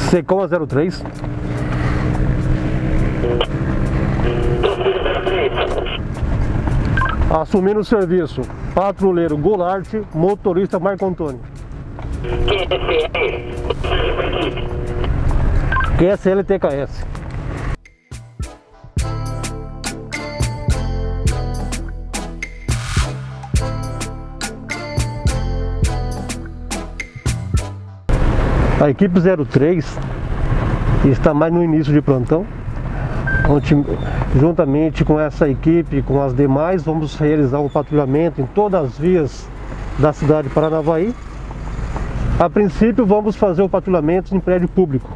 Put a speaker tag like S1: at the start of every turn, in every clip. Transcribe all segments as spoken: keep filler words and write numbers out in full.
S1: Secom a zero três. Assumindo o serviço, patrulheiro Goulart, motorista Marco Antônio. Q S L T K S. A equipe zero três está mais no início de plantão, onde, juntamente com essa equipe, com as demais, vamos realizar um patrulhamento em todas as vias da cidade de Paranavaí. A princípio vamos fazer o patrulhamento em prédio público.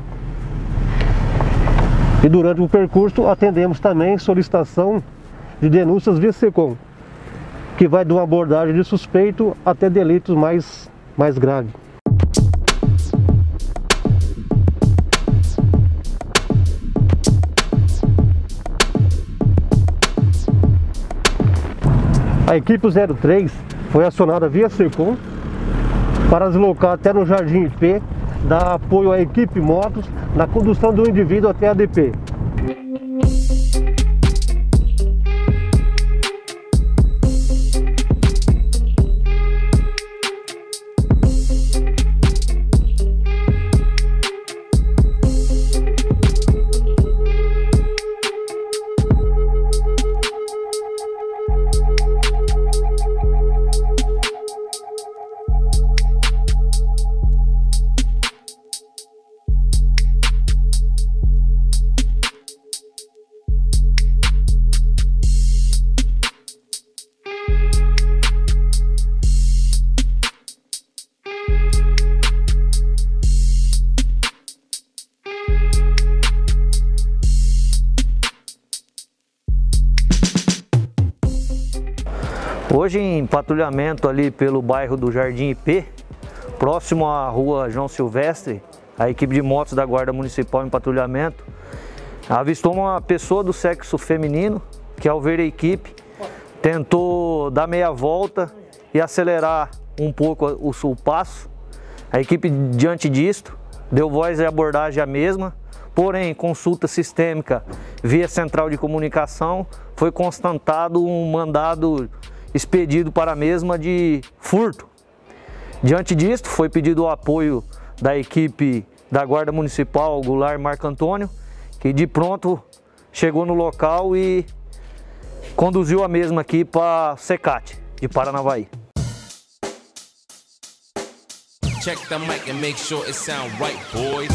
S1: E durante o percurso atendemos também solicitação de denúncias via Secom, que vai de uma abordagem de suspeito até delitos mais, mais graves. A equipe zero três foi acionada via Secom para deslocar até no Jardim I P, dar apoio à equipe motos na condução do indivíduo até a D P.
S2: Hoje em patrulhamento ali pelo bairro do Jardim I P, próximo à rua João Silvestre, a equipe de motos da Guarda Municipal em patrulhamento avistou uma pessoa do sexo feminino que, ao ver a equipe, tentou dar meia volta e acelerar um pouco o, o passo. A equipe, diante disto, deu voz e abordagem à mesma, porém, consulta sistêmica via central de comunicação, foi constatado um mandado expedido para a mesma de furto. Diante disto, foi pedido o apoio da equipe da Guarda Municipal Goulart Marco Antônio, que de pronto chegou no local e conduziu a mesma aqui para Secate de Paranavaí. Check the mic and make sure it sound right, boys.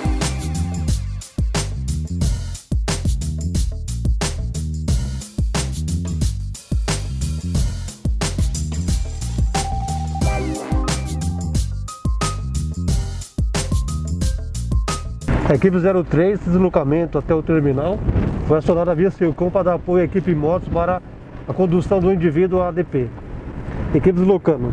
S1: A equipe zero três, deslocamento até o terminal, foi acionada via Secom para dar apoio à equipe motos para a condução do indivíduo à D P. Equipe deslocando.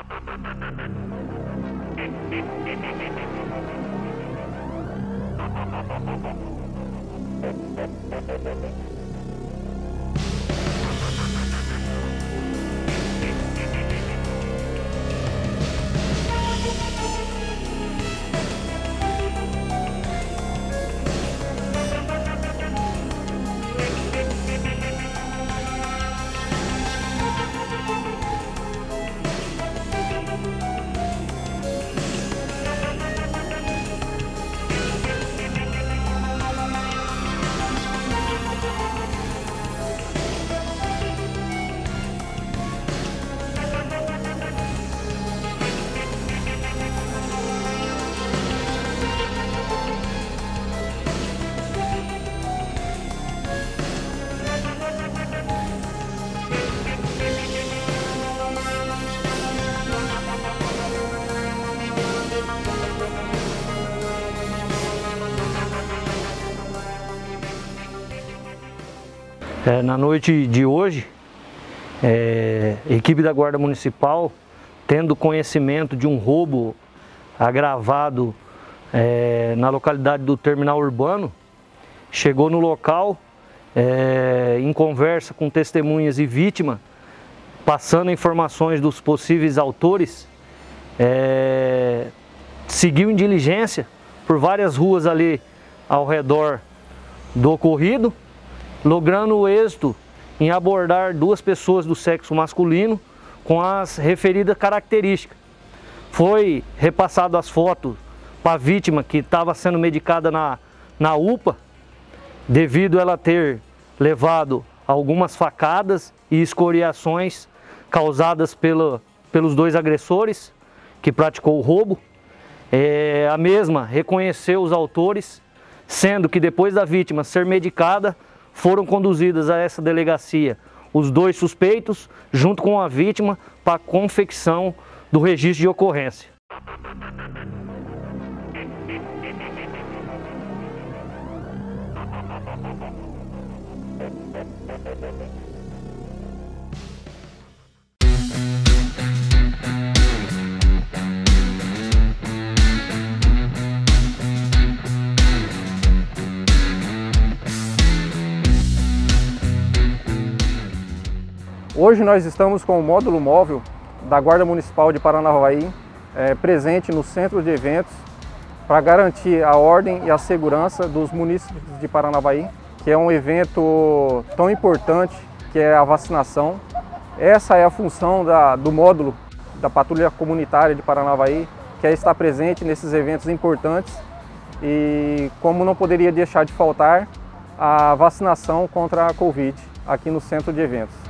S2: É, na noite de hoje, é, a equipe da Guarda Municipal, tendo conhecimento de um roubo agravado é, na localidade do Terminal Urbano, chegou no local, é, em conversa com testemunhas e vítima, passando informações dos possíveis autores, é, seguiu em diligência, por várias ruas ali ao redor do ocorrido, logrando o êxito em abordar duas pessoas do sexo masculino com as referidas características. Foi repassado as fotos para a vítima que estava sendo medicada na, na U P A, devido a ela ter levado algumas facadas e escoriações causadas pela, pelos dois agressores que praticou o roubo. É, a mesma reconheceu os autores, sendo que depois da vítima ser medicada, foram conduzidas a essa delegacia os dois suspeitos, junto com a vítima, para a confecção do registro de ocorrência.
S3: Hoje nós estamos com o módulo móvel da Guarda Municipal de Paranavaí é, presente no centro de eventos para garantir a ordem e a segurança dos munícipes de Paranavaí, que é um evento tão importante que é a vacinação. Essa é a função da, do módulo da Patrulha Comunitária de Paranavaí, que é estar presente nesses eventos importantes e, como não poderia deixar de faltar, a vacinação contra a Covid aqui no centro de eventos.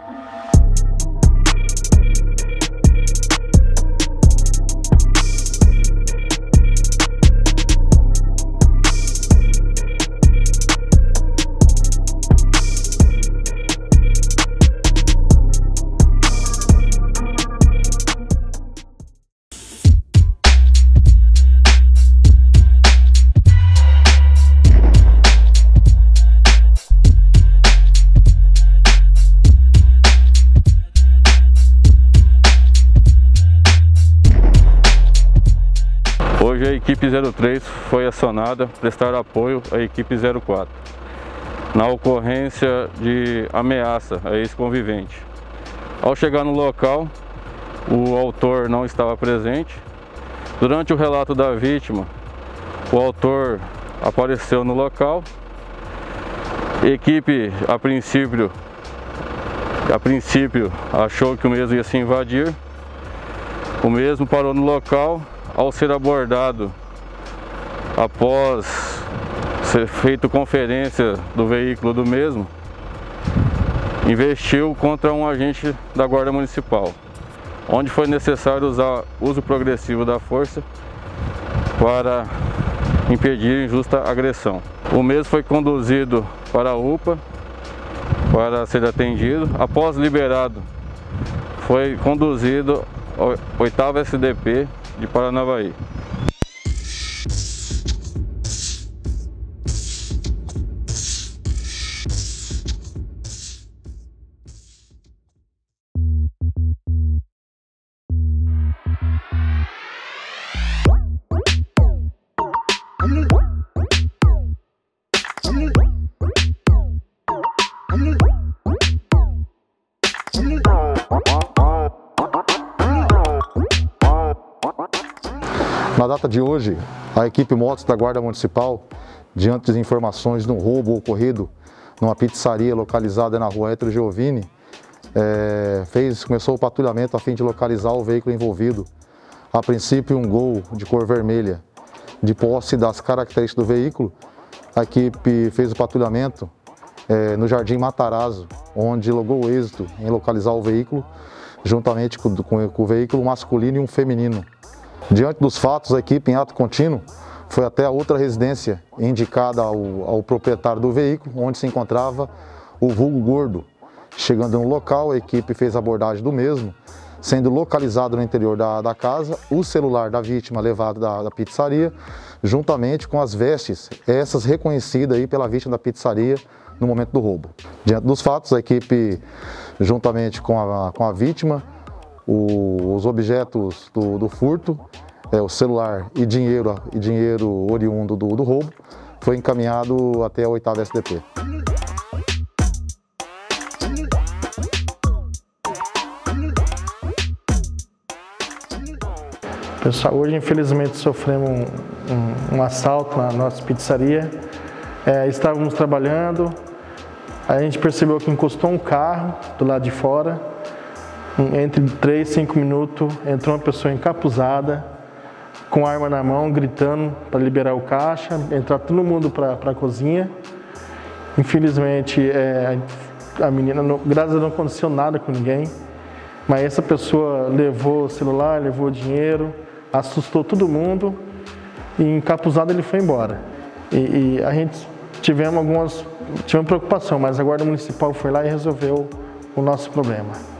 S4: Hoje a equipe zero três foi acionada para prestar apoio à equipe zero quatro na ocorrência de ameaça a ex-convivente. Ao chegar no local, o autor não estava presente. Durante o relato da vítima, o autor apareceu no local. A equipe, a princípio, a princípio achou que o mesmo ia se invadir. O mesmo parou no local. Ao ser abordado, após ser feita conferência do veículo do mesmo, investiu contra um agente da Guarda Municipal, onde foi necessário usar uso progressivo da força para impedir injusta agressão. O mesmo foi conduzido para a U P A para ser atendido. Após liberado, foi conduzido ao oitavo S D P de Paranavaí.
S5: Na data de hoje, a equipe Motos da Guarda Municipal, diante das informações de um roubo ocorrido numa pizzaria localizada na rua Hétero Giovini, é, fez, começou o patrulhamento a fim de localizar o veículo envolvido. A princípio, um Gol de cor vermelha. De posse das características do veículo, a equipe fez o patrulhamento é, no Jardim Matarazzo, onde logrou o êxito em localizar o veículo, juntamente com, com, com o veículo masculino e um feminino. Diante dos fatos, a equipe, em ato contínuo, foi até a outra residência indicada ao, ao proprietário do veículo, onde se encontrava o vulgo gordo. Chegando no local, a equipe fez a abordagem do mesmo, sendo localizado no interior da, da casa o celular da vítima levado da, da pizzaria, juntamente com as vestes, essas reconhecidas aí pela vítima da pizzaria no momento do roubo. Diante dos fatos, a equipe, juntamente com a, com a vítima, o, os objetos do, do furto, é, o celular e dinheiro, e dinheiro oriundo do, do roubo, foi encaminhado até a oitava S D P.
S6: Pessoal, hoje infelizmente sofremos um, um, um assalto na nossa pizzaria. É, estávamos trabalhando, a gente percebeu que encostou um carro do lado de fora. Entre três e cinco minutos entrou uma pessoa encapuzada, com arma na mão, gritando para liberar o caixa, entrar todo mundo para a cozinha. Infelizmente, é, a menina, não, graças a Deus, não aconteceu nada com ninguém, mas essa pessoa levou o celular, levou o dinheiro, assustou todo mundo e encapuzado ele foi embora. E, e a gente tivemos algumas tivemos preocupação, mas a Guarda Municipal foi lá e resolveu o nosso problema.